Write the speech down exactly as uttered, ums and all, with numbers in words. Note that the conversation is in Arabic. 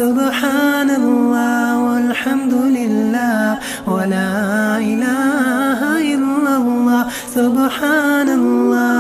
سبحان الله والحمد لله ولا إله إلا الله. سبحان الله